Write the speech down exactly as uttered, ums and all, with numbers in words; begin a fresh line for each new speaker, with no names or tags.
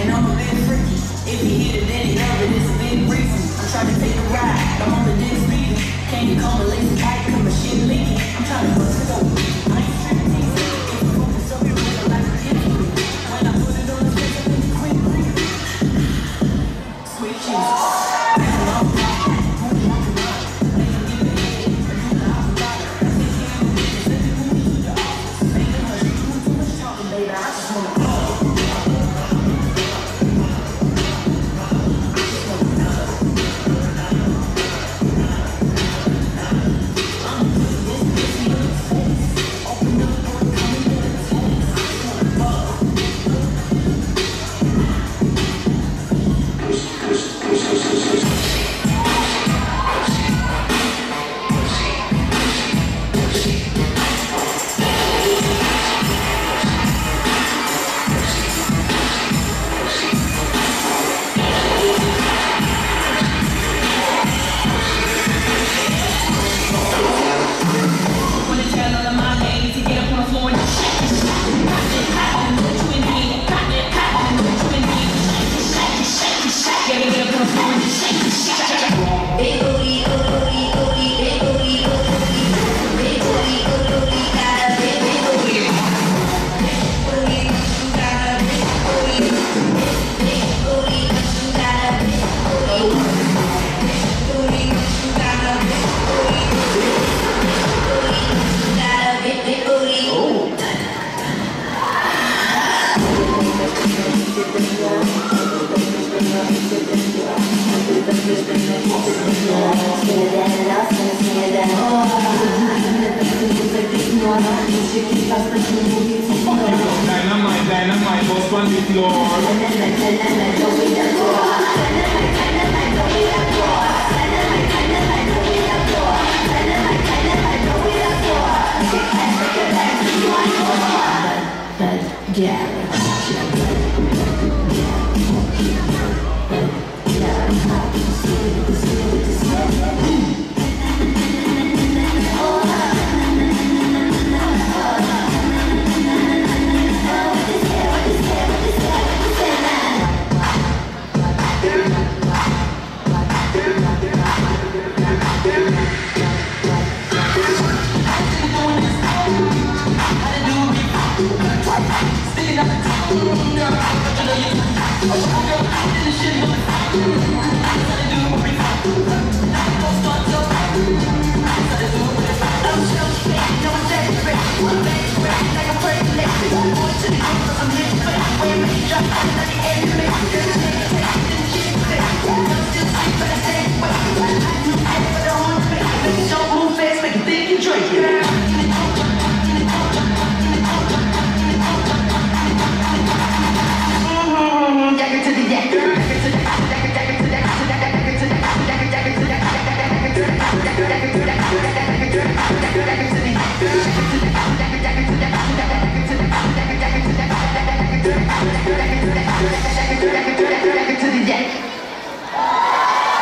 and I'm a bit freaky. If you hit it, then it up, it is a big reason. I'm trying to take a ride, I'm on the dick speeding. Can't you call me lazy tight, cause my shit leaky. I'm trying to bust it open. I ain't tripping, T C. If you focus up your wrist, I like to hit you. When I put it on the face, I think it's quick. Sweet Jesus.
Dynamite, dynamite, bust on the floor.
I'm